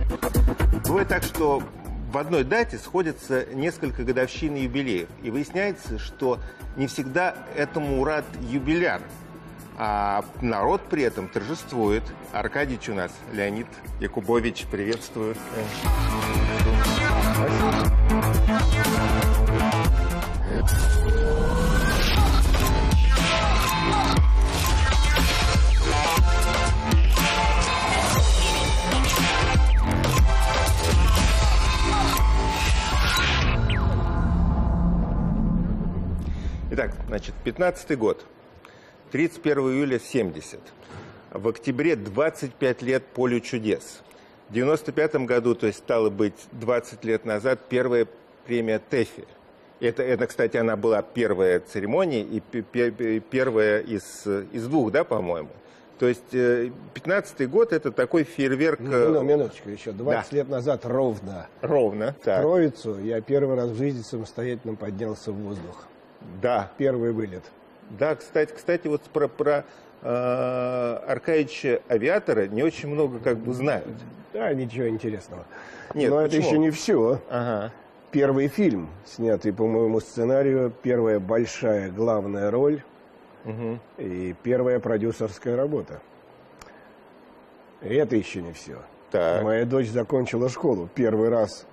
Бывает так, что в одной дате сходятся несколько годовщин и юбилеев. И выясняется, что не всегда этому рад юбиляр. А народ при этом торжествует. Аркадьевич у нас, Леонид Якубович, приветствую. Итак, значит, 15-й год. 31 июля 70. В октябре 25 лет «Полю чудес». В 95 году, то есть стало быть 20 лет назад, первая премия ТЭФИ. Это, кстати, она была первая церемония и первая из двух, да, по-моему? То есть 15-й год – это такой фейерверк… Минуточку еще. 20 лет назад ровно. Ровно, так. Троицу я первый раз в жизни самостоятельно поднялся в воздух. Да. Первый вылет. Да, кстати, вот про Аркадьевича авиатора не очень много как бы знают. Да, ничего интересного. Нет, но почему? Это еще не все. Ага. Первый фильм, снятый по моему сценарию, первая большая главная роль и первая продюсерская работа. И это еще не все. Так. Моя дочь закончила школу. Первый раз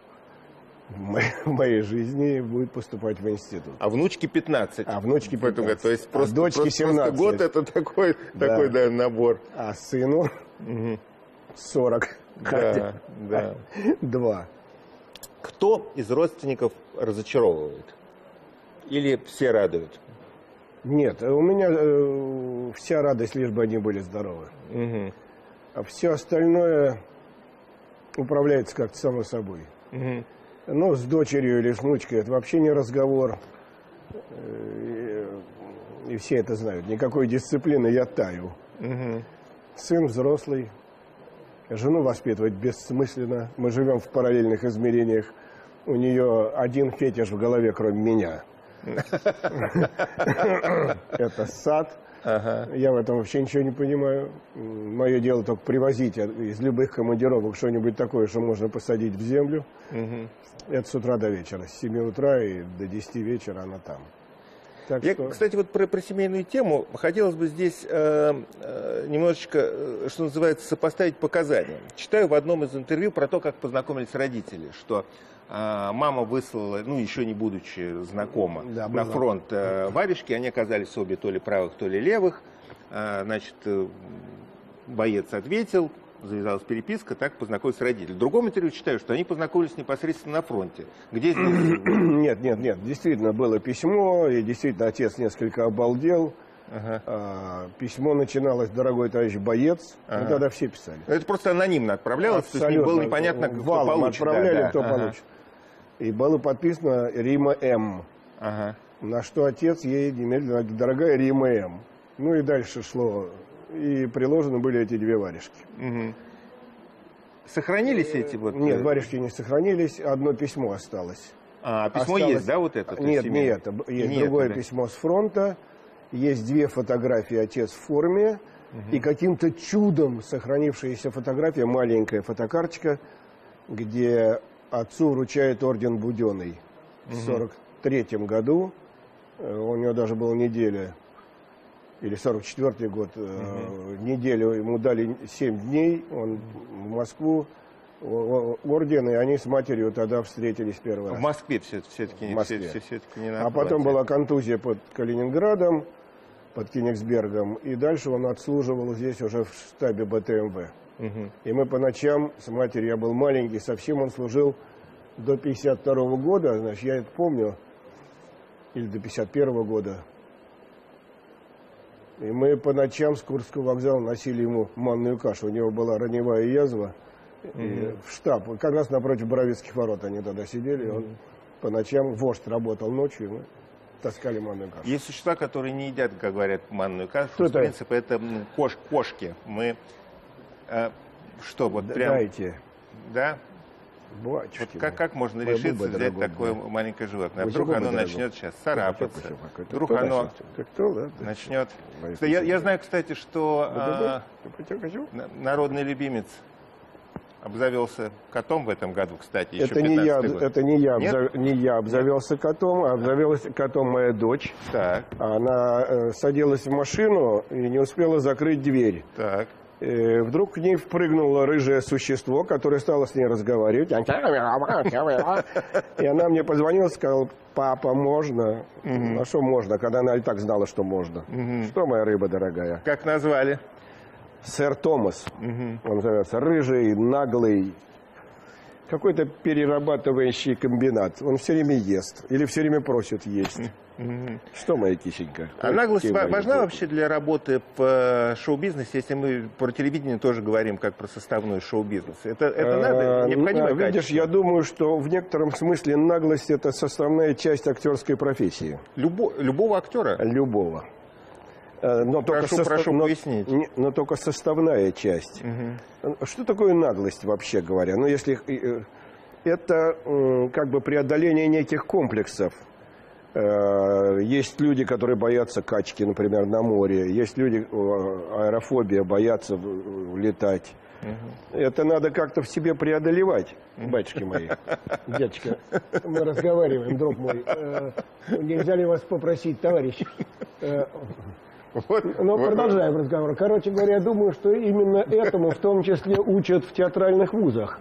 в моей жизни будет поступать в институт. А внучке 15. А внучке 15. То есть просто, дочке 17. Просто год это такой набор. А сыну 40. Да, да. 2. Кто из родственников разочаровывает? Или все радуют? Нет, у меня вся радость, лишь бы они были здоровы. А все остальное управляется как-то само собой. Ну, с дочерью или с внучкой это вообще не разговор. И все это знают. Никакой дисциплины, я таю. Сын взрослый. Жену воспитывать бессмысленно. Мы живем в параллельных измерениях. У нее один фетиш в голове, кроме меня. Это сад. Я в этом вообще ничего не понимаю. Мое дело только привозить из любых командировок что-нибудь такое, что можно посадить в землю. Это с утра до вечера. С 7 утра и до 10 вечера она там. Кстати, вот про семейную тему хотелось бы здесь немножечко, что называется, сопоставить показания. Читаю в одном из интервью про то, как познакомились родители, что мама выслала, ну, еще не будучи знакома, на фронт варежки. Они оказались обе то ли правых, то ли левых. Значит, боец ответил, завязалась переписка, так познакомились родители. В другом интервью читаю, что они познакомились непосредственно на фронте. Где здесь? Нет. Действительно, было письмо, и действительно отец несколько обалдел. Письмо начиналось: «Дорогой товарищ боец». Ну, тогда все писали. Это просто анонимно отправлялось, абсолютно. То есть было непонятно, кто получит. Отправляли, кто получит. И было подписано Рима М. На что отец ей немедленно: «Дорогая Рима М». Ну и дальше шло. И приложены были эти две варежки. Сохранились эти вот? Нет, варежки не сохранились. Одно письмо осталось. Письмо есть, да, вот это? Нет, не это. Есть другое письмо с фронта. Есть две фотографии: отец в форме. И каким-то чудом сохранившаяся фотография, маленькая фотокарточка, где отцу вручает орден Буденный. В 43-м году. У него даже была неделя. Или 44-й год, неделю ему дали 7 дней, он в Москву, орден, и они с матерью тогда встретились первый раз. В Москве все-таки не на А потом была контузия под Калининградом, под Кенигсбергом, и дальше он отслуживал здесь уже в штабе БТМВ. И мы по ночам с матерью, я был маленький, совсем он служил до 52-го года, значит, я это помню, или до 51-го года. И мы по ночам с Курского вокзала носили ему манную кашу. У него была раневая язва. И в штаб, как раз напротив Боровицких ворот они тогда сидели. Он по ночам, вождь работал ночью, и мы таскали манную кашу. Есть существа, которые не едят, как говорят, манную кашу. В принципе, это кошки. Мы что, вот прям... Дайте. Да? Бачки, вот как можно решиться взять такое маленькое животное? Вдруг оно начнет сейчас царапаться, вдруг оно начнет... Я знаю, кстати, что народный любимец обзавелся котом в этом году, кстати, еще это не я обзавелся котом, а обзавелась котом моя дочь. Так. Она садилась в машину и не успела закрыть дверь. Так. Вдруг к ней впрыгнуло рыжее существо, которое стало с ней разговаривать. И она мне позвонила и сказала: папа, можно? А что можно, когда она и так знала, что можно? Что, моя рыба дорогая? Как назвали? Сэр Томас. Он называется. Рыжий, наглый. Какой-то перерабатывающий комбинат. Он все время ест. Или все время просит есть. Что, моя кисенька? А наглость важна вообще для работы в шоу-бизнесе, если мы про телевидение тоже говорим как про составной шоу-бизнес? Это надо, необходимо? Видишь, я думаю, что в некотором смысле наглость – это составная часть актерской профессии. Любого актера? Любого. Но прошу пояснить. Но только составная часть. Что такое наглость, вообще говоря? Ну, если это как бы преодоление неких комплексов. Есть люди, которые боятся качки, например, на море. Есть люди, аэрофобия, боятся летать. Это надо как-то в себе преодолевать, батюшки мои. Дядечка, мы разговариваем, друг мой. Нельзя ли вас попросить, товарищ? Но продолжаем разговор. Короче говоря, я думаю, что именно этому в том числе учат в театральных вузах.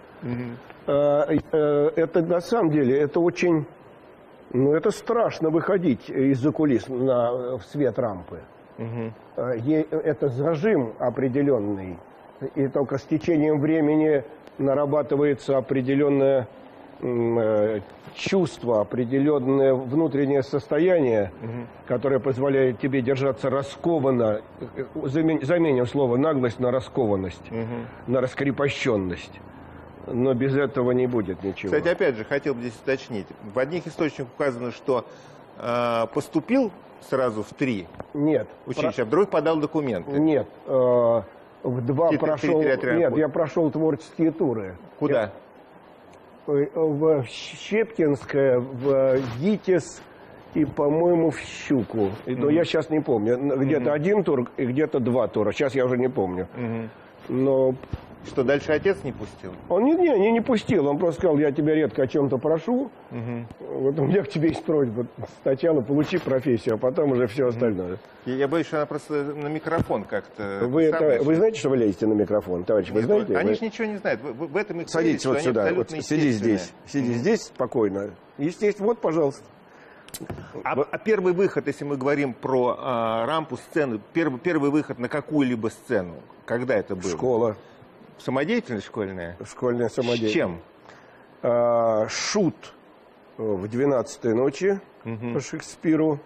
Это на самом деле, это очень... Ну, это страшно выходить из-за кулис в свет рампы. Это зажим определенный. И только с течением времени нарабатывается определенное чувство, определенное внутреннее состояние, которое позволяет тебе держаться раскованно. Заменим слово наглость на раскованность, на раскрепощенность. Но без этого не будет ничего. Кстати, опять же, хотел бы здесь уточнить. В одних источниках указано, что поступил сразу в 3 училища, а в других подал документы. Нет. В 2 прошел... Нет, я прошел творческие туры. Куда? В Щепкинское, в ГИТИС и, по-моему, в Щуку. Но я сейчас не помню. Где-то 1 тур и где-то 2 тура. Сейчас я уже не помню. Но... Что, дальше отец не пустил? Он не пустил. Он просто сказал: я тебя редко о чем-то прошу. Вот у меня к тебе есть просьба. Сначала получи профессию, а потом уже все остальное. Я боюсь, что она просто на микрофон как-то... Вы знаете, что вы лезете на микрофон, товарищ? Вы знаете? Они же ничего не знают. В этом их... Садитесь вот сюда. Вот, сиди здесь. Сиди здесь спокойно. Естественно, вот, пожалуйста. А первый выход, если мы говорим про рампу, сцену, первый выход на какую-либо сцену, когда это было? Школа. Самодеятельность школьная? Школьная самодеятельность. С чем? Шут в 12-й ночи по Шекспиру.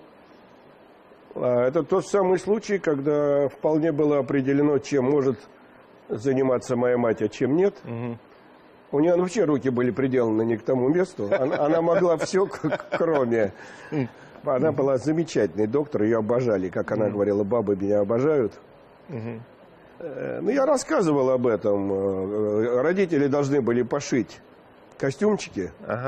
Это тот самый случай, когда вполне было определено, чем может заниматься моя мать, а чем нет. У нее вообще руки были приделаны не к тому месту. Она могла все, кроме... Она была замечательный доктор, ее обожали. Как она говорила: бабы меня обожают. Ну, я рассказывал об этом. Родители должны были пошить костюмчики.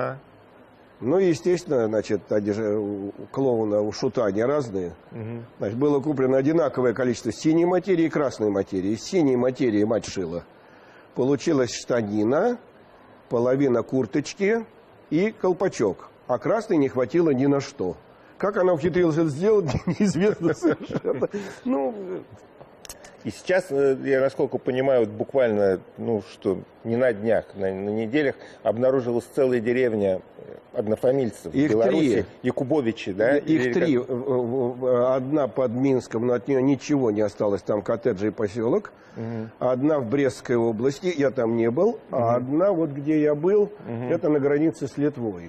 Ну, естественно, значит, у клоуна, у шута они разные. Значит, было куплено одинаковое количество синей материи и красной материи. Из синей материи мать шила. Получилась штанина, половина курточки и колпачок. А красной не хватило ни на что. Как она ухитрилась это сделать, неизвестно совершенно. Ну... И сейчас, я насколько понимаю, буквально, что не на днях, на неделях обнаружилась целая деревня однофамильцев в Беларуси. Якубовичи, да? Их 3. Одна под Минском, но от нее ничего не осталось. Там коттеджи и поселок. Одна в Брестской области, я там не был. А одна, вот где я был, это на границе с Литвой.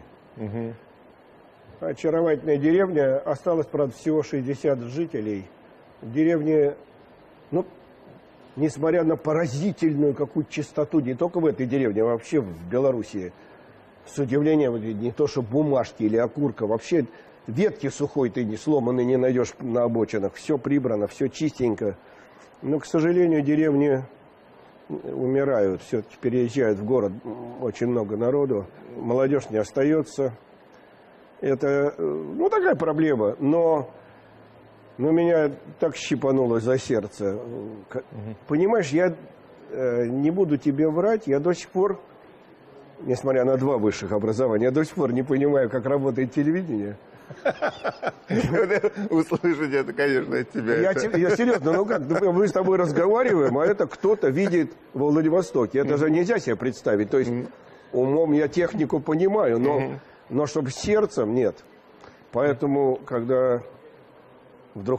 Очаровательная деревня. Осталось, правда, всего 60 жителей. В деревне... Ну, несмотря на поразительную какую-то чистоту, не только в этой деревне, а вообще в Белоруссии, с удивлением, не то что бумажки или окурка, вообще ветки сухой ты не сломанной не найдешь на обочинах, все прибрано, все чистенько. Но, к сожалению, деревни умирают, все-таки переезжают в город очень много народу, молодежь не остается. Это, такая проблема, но меня так щипануло за сердце. Понимаешь, не буду тебе врать, я до сих пор, несмотря на 2 высших образования, я до сих пор не понимаю, как работает телевидение. Услышать это, конечно, от тебя. Я серьезно, ну как, мы с тобой разговариваем, а это кто-то видит во Владивостоке. Это же нельзя себе представить. То есть умом я технику понимаю, но чтобы сердцем нет. Поэтому, когда вдруг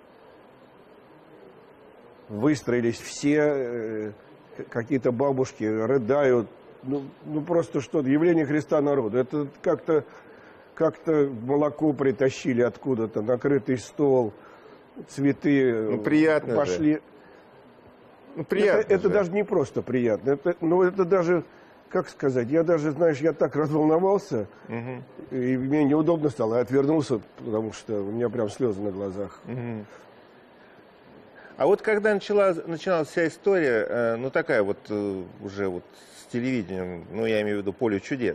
выстроились все, какие-то бабушки рыдают, ну просто что-то, явление Христа народу. Это как-то молоко притащили откуда-то, накрытый стол, цветы приятно пошли. Же. Приятно это даже не просто приятно. Это даже, как сказать, я даже, знаешь, я так разволновался, и мне неудобно стало. Я отвернулся, потому что у меня прям слезы на глазах. А вот когда начиналась вся история, ну такая вот уже вот с телевидением, ну я имею в виду «Поле чудес»,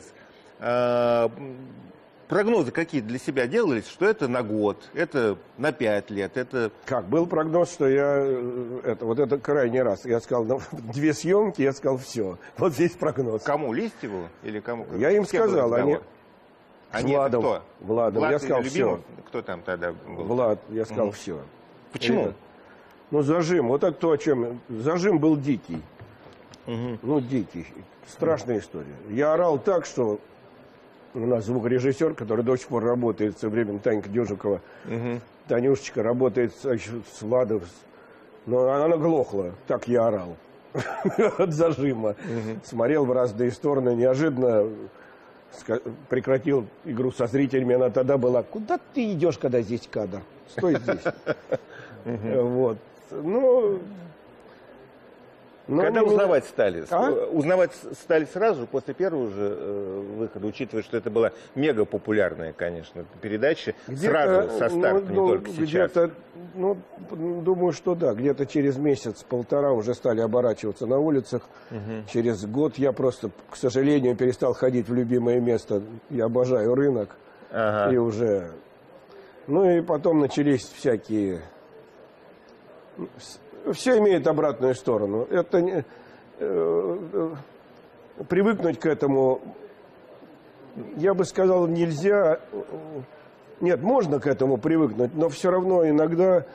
прогнозы какие для себя делались, что это на год, это на 5 лет, это... Как, был прогноз, что это крайний раз. Я сказал, 2 съемки, я сказал, все. Вот здесь прогноз. Кому, Листьеву или кому? Я им сказал, они... Владом. Кто? Владом. Я сказал, все. Кто там тогда был? Влад, я сказал, все. Почему? Ну, зажим, вот это то, о чем... Зажим был дикий. Ну, дикий. Страшная история. Я орал так, что... У нас звукорежиссер, который до сих пор работает со времен Танька Дежикова. Танюшечка работает с Владом. Но она глохла. Так я орал. От зажима. Смотрел в разные стороны. Неожиданно прекратил игру со зрителями. Она тогда была: куда ты идешь, когда здесь кадр? Стой здесь. Вот. Когда узнавать стали? Узнавать стали сразу же, после первого же выхода, учитывая, что это была мега популярная, конечно, передача, сразу со старта, не только сейчас. Думаю, что да. Где-то через месяц-полтора уже стали оборачиваться на улицах. Через год я просто, к сожалению, перестал ходить в любимое место. Я обожаю рынок. И уже... Ну и потом начались всякие... Все имеет обратную сторону. Это привыкнуть к этому, я бы сказал, нельзя. Нет, можно к этому привыкнуть, но все равно иногда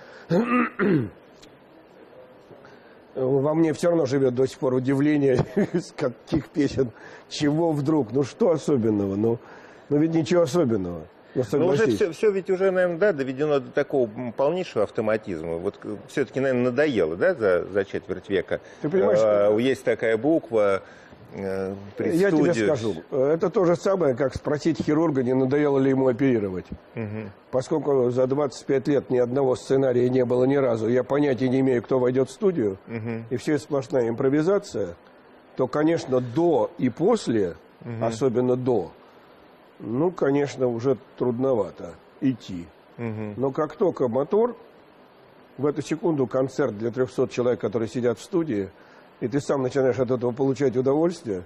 во мне все равно живет до сих пор удивление, из каких песен, чего вдруг, ну что особенного, ну ведь ничего особенного. Но уже все ведь уже, наверное, да, доведено до такого полнейшего автоматизма. Вот все-таки, наверное, надоело, да, за четверть века. Ты понимаешь, есть такая буква, я тебе скажу, это то же самое, как спросить хирурга, не надоело ли ему оперировать. Поскольку за 25 лет ни одного сценария не было ни разу, я понятия не имею, кто войдет в студию, и все сплошная импровизация, то, конечно, до и после, особенно до, ну, конечно, уже трудновато идти. Но как только мотор, в эту секунду концерт для 300 человек, которые сидят в студии, и ты сам начинаешь от этого получать удовольствие,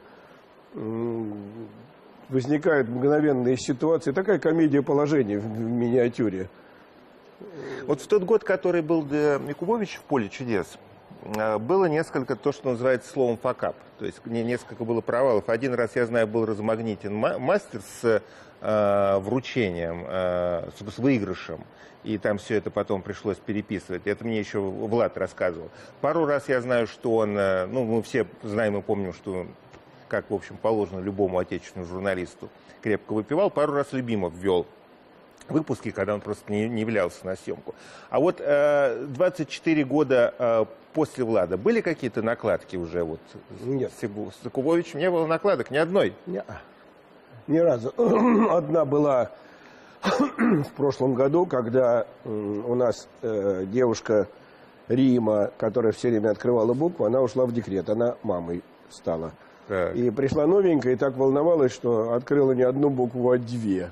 возникают мгновенные ситуации. Такая комедия положений в миниатюре. Вот в тот год, который был для Якубовича в «Поле чудес», было несколько, то, что называется словом «факап». То есть несколько было провалов. Один раз, я знаю, был размагнитен мастер с вручением, с выигрышем. И там все это потом пришлось переписывать. Это мне еще Влад рассказывал. Пару раз я знаю, что он... Ну, мы все знаем и помним, что, как, в общем, положено любому отечественному журналисту, крепко выпивал. Пару раз Любимов ввел выпуски, когда он просто не являлся на съемку. А вот 24 года после Влада были какие-то накладки уже? Вот нет. С Якубовичем не было накладок ни одной? Нет. Ни разу. Одна была в прошлом году, когда у нас девушка Рима, которая все время открывала букву, она ушла в декрет, она мамой стала. Так. И пришла новенькая и так волновалась, что открыла не одну букву, а 2.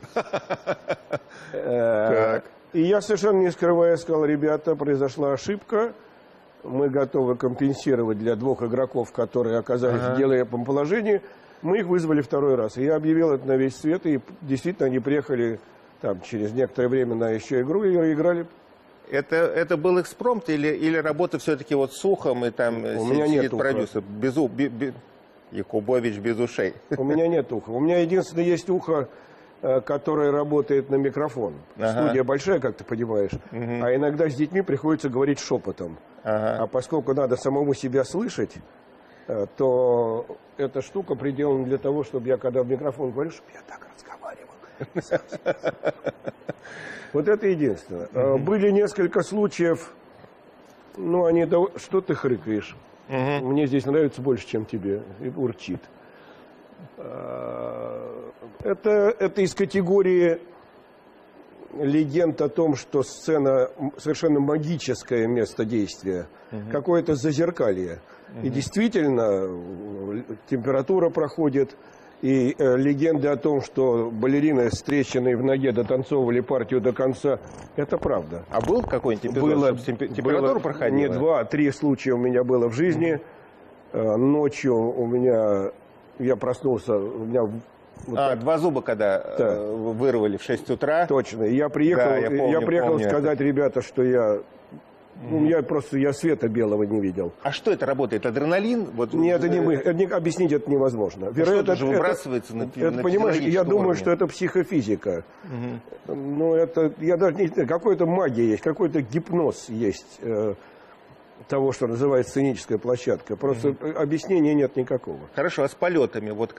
И я совершенно не скрывая сказал: ребята, произошла ошибка, мы готовы компенсировать для 2 игроков, которые оказались в нелепом положении. Мы их вызвали второй раз. И я объявил это на весь свет, и действительно они приехали там через некоторое время на еще игру и играли Это был экспромт или работа все-таки вот с ухом, и там сидит продюсер? Якубович без ушей. У меня нет уха. У меня единственное есть ухо, которое работает на микрофон. Студия большая, как ты понимаешь. А иногда с детьми приходится говорить шепотом. А поскольку надо самому себя слышать, то эта штука приделана для того, чтобы я, когда в микрофон говорю, чтобы я так разговаривал. Вот это единственное. Были несколько случаев, ну, они... Что ты хрыкаешь? Мне здесь нравится больше, чем тебе. И урчит. Это из категории легенд о том, что сцена совершенно магическое место действия. Какое-то зазеркалье. И действительно, температура проходит. И легенды о том, что балерины, встреченные в ноге, дотанцовывали партию до конца, это правда. А был какой-нибудь эпизод, чтобы температура проходила? Не 2-3 случая у меня было в жизни. Ночью у меня, я проснулся, у меня... Вот 2 зуба, когда вырвали в 6 утра. Точно. Я приехал, да, я помню сказать, ребята, что я света белого не видел. А что это работает? Адреналин? Вот, нет, объяснить это невозможно. Вероятно, это же выбрасывается на понимаешь, я думаю, что это психофизика. Ну, это, я даже не знаю, какой-то магия есть, какой-то гипноз есть того, что называется сценическая площадка. Просто объяснения нет никакого. Хорошо, а с полетами? Вот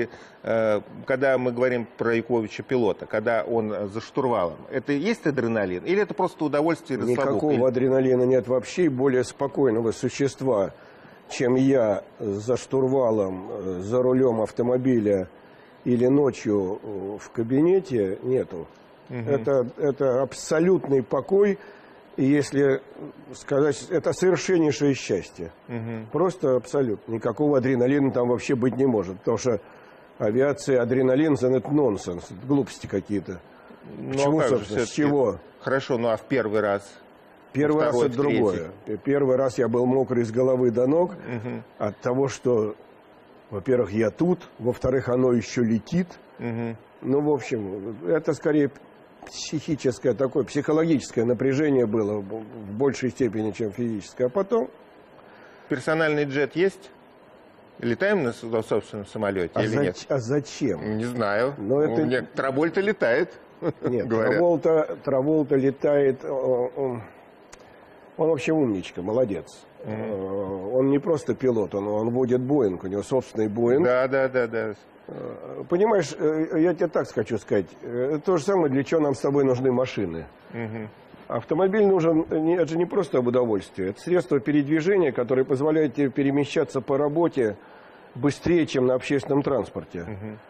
когда мы говорим про Якубовича пилота, когда он за штурвалом, это есть адреналин? Или это просто удовольствие и расслабуха? Никакого адреналина нет вообще. И более спокойного существа, чем я за штурвалом, за рулем автомобиля или ночью в кабинете, нету. Это абсолютный покой. И если сказать, это совершеннейшее счастье. Просто абсолютно. Никакого адреналина там вообще быть не может. Потому что авиация, адреналин, это нонсенс. Это глупости какие-то. Почему, собственно, с чего? Хорошо, ну а в первый раз? Первый раз это другое. Первый раз я был мокрый с головы до ног от того, что, во-первых, я тут, во-вторых, оно еще летит. Ну, в общем, это скорее... психическое, такое психологическое напряжение было в большей степени, чем физическое. А потом... Персональный джет есть? Летаем на собственном самолете или нет? А зачем? Не знаю. Но это... Травольта летает. Нет, Траволта летает... Он вообще умничка, молодец. Он не просто пилот, он водит Боинг, у него собственный Боинг. Да. Понимаешь, я тебе так хочу сказать, то же самое, для чего нам с тобой нужны машины. Автомобиль нужен, это же не просто об удовольствии, это средство передвижения, которое позволяет тебе перемещаться по работе быстрее, чем на общественном транспорте.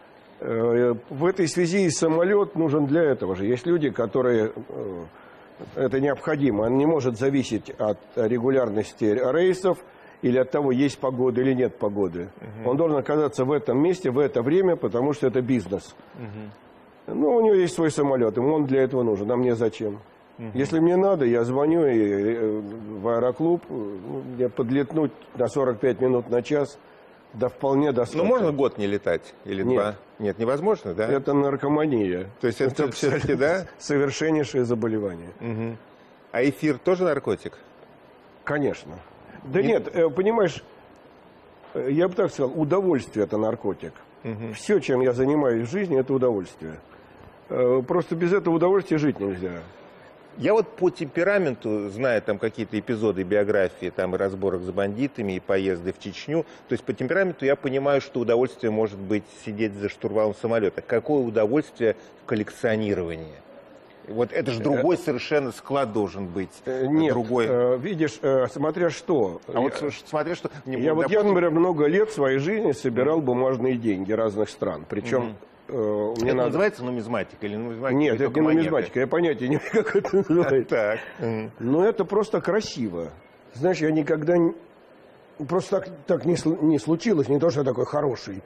В этой связи и самолет нужен для этого же. Есть люди, которые... Это необходимо, он не может зависеть от регулярности рейсов, или от того, есть погода или нет погоды. Он должен оказаться в этом месте, в это время, потому что это бизнес. Ну, у него есть свой самолет, ему он для этого нужен, а мне зачем? Если мне надо, я звоню в аэроклуб, мне подлетнуть на 45 минут на час, да вполне достаточно. Ну, можно год не летать? Или нет. 2? Нет, невозможно, да? Это наркомания. То есть это все-таки, да? Совершеннейшее заболевание. А эфир тоже наркотик? Конечно. Да нет, понимаешь, я бы так сказал, удовольствие – это наркотик. Все, чем я занимаюсь в жизни, это удовольствие. Просто без этого удовольствия жить нельзя. Я вот по темпераменту, зная там какие-то эпизоды биографии, там и разборок с бандитами, и поезды в Чечню, то есть по темпераменту я понимаю, что удовольствие может быть сидеть за штурвалом самолета. Какое удовольствие в коллекционировании? Вот это же другой совершенно склад должен быть. Нет, другой. Видишь, смотря что. А вот смотря что... Я, например, много лет в своей жизни собирал бумажные деньги разных стран. Причем... Это называется нумизматика или нумизматика? Нет, это не нумизматика, я понятия не имею, как это называется. Но это просто красиво. Знаешь, я никогда... Просто так не случилось, не то, что я такой хороший.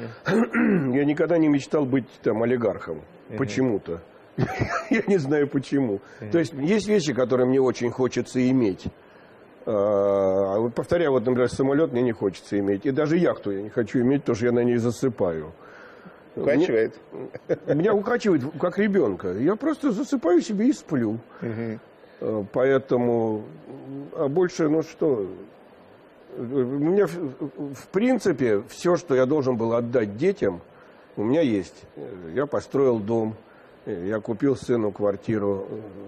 Я никогда не мечтал быть там олигархом. Почему-то. Я не знаю почему. То есть вещи, которые мне очень хочется иметь. Вот повторяю, вот, например, самолет мне не хочется иметь. И даже яхту я не хочу иметь, потому что я на ней засыпаю. Укачивает? Меня укачивает, как ребенка. Я просто засыпаю себе и сплю. Поэтому, а больше, ну что, у меня, в принципе, все, что я должен был отдать детям, у меня есть. Я построил дом, я купил сыну квартиру.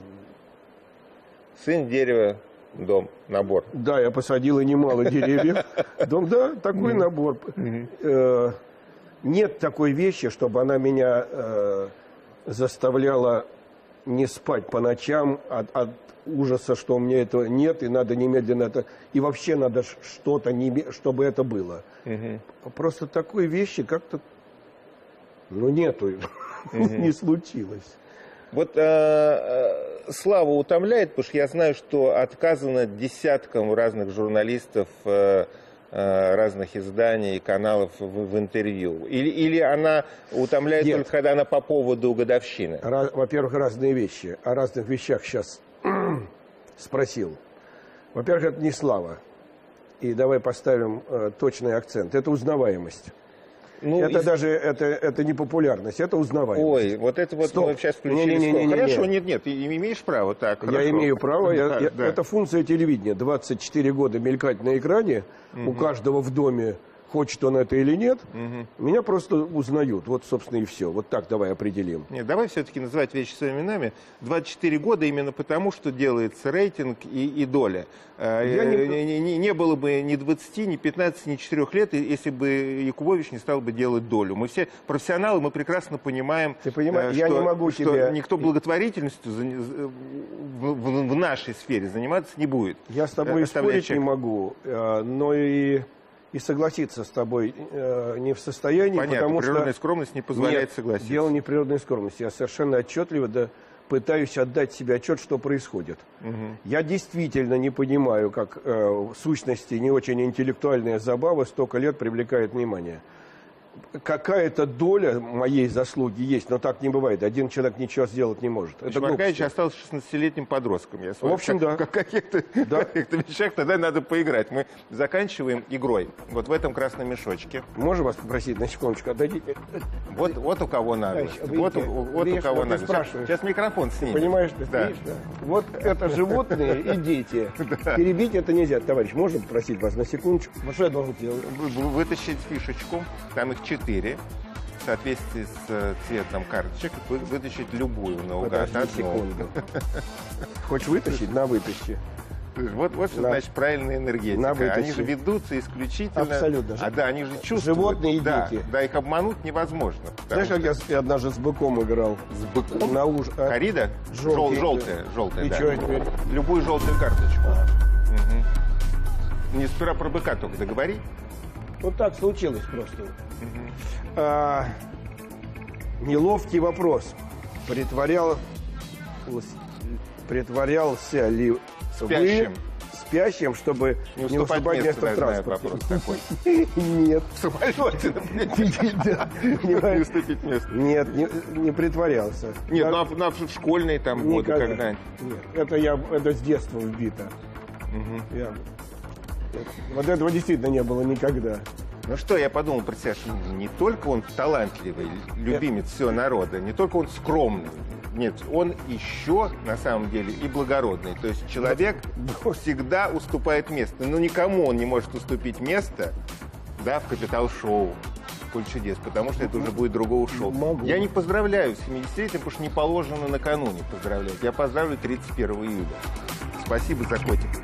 Сын, дерево, дом, набор. Да, я посадил и немало деревьев. Дом, да, такой набор. Нет такой вещи, чтобы она меня заставляла не спать по ночам от ужаса, что у меня этого нет, и надо немедленно это... И вообще надо что-то, чтобы это было. Просто такой вещи как-то, ну, нету, не случилось. Вот Слава утомляет, потому что я знаю, что отказано десяткам разных журналистов, разных изданий, каналов в интервью. Или она утомляет только, когда она по поводу годовщины? Во-первых, разные вещи. О разных вещах сейчас спросил. Во-первых, это не слава. И давай поставим точный акцент. Это узнаваемость. Ну, это даже это не популярность, это узнаваемость. Ой, вот это вот мы сейчас включили. Хорошо, нет, ты имеешь право. Так, я хорошо. Имею право. Это функция телевидения. 24 года мелькать на экране, у каждого в доме, хочет он это или нет, меня просто узнают. Вот, собственно, и все. Вот так давай определим. Нет, давай все-таки называть вещи своими именами. 24 года именно потому, что делается рейтинг и доля. Не было бы ни 20, ни 15, ни 4 лет, если бы Якубович не стал бы делать долю. Мы все профессионалы, мы прекрасно понимаем, ты понимаешь, я не могу что тебя... никто благотворительностью в нашей сфере заниматься не будет. Я с тобой спорить не могу, но и согласиться с тобой не в состоянии. Понятно, потому природная что... скромность не позволяет согласиться. Дело не в природной скромности. Я совершенно отчетливо пытаюсь отдать себе отчет, что происходит. Я действительно не понимаю, как в сущности не очень интеллектуальная забава столько лет привлекает внимание. Какая-то доля моей заслуги есть, но так не бывает. Один человек ничего сделать не может. Маркович остался 16-летним подростком. Я в общем, да. В каких-то вещах тогда надо поиграть. Мы заканчиваем игрой. Вот в этом красном мешочке. Можно вас попросить на секундочку? Отдадите. Вот у кого надо. Вот у кого надо. Сейчас микрофон снимем. Понимаешь, ты стоишь, да? Вот это животные и дети. Перебить это нельзя. Товарищ, можно попросить вас на секундочку? Что я должен делать? Вытащить фишечку. Там их 4. В соответствии с цветом карточек вытащить любую наугад. Секунду. Хочешь вытащить? На, вытащи. Вот что значит правильная энергетика. Они же ведутся исключительно... Абсолютно. Да, они же чувствуют. Животные и дети. Да, их обмануть невозможно. Знаешь, как я однажды с быком играл? С быком? На Корида? Желтая, и да. что теперь? Любую желтую карточку. Не сперва про быка только договори. Вот так случилось просто. Неловкий вопрос. Притворялся ли спящим, чтобы не уступать место в транспорте? Нет. В самолете, например. Не уступить место. Нет, не притворялся. Нет, ну в школьные там годы когда-нибудь. Нет, это с детства вбито. Вот этого действительно не было никогда. Ну что, я подумал про себя, что не только он талантливый, любимец всего народа, не только он скромный, нет, он еще на самом деле и благородный. То есть человек всегда уступает место, но никому он не может уступить место, да, в «Капитал-шоу», «Поле чудес», потому что это уже будет другого шоу. Я не поздравляю с 70-летием, потому что не положено накануне поздравлять. Я поздравлю 31 июля. Спасибо за котик.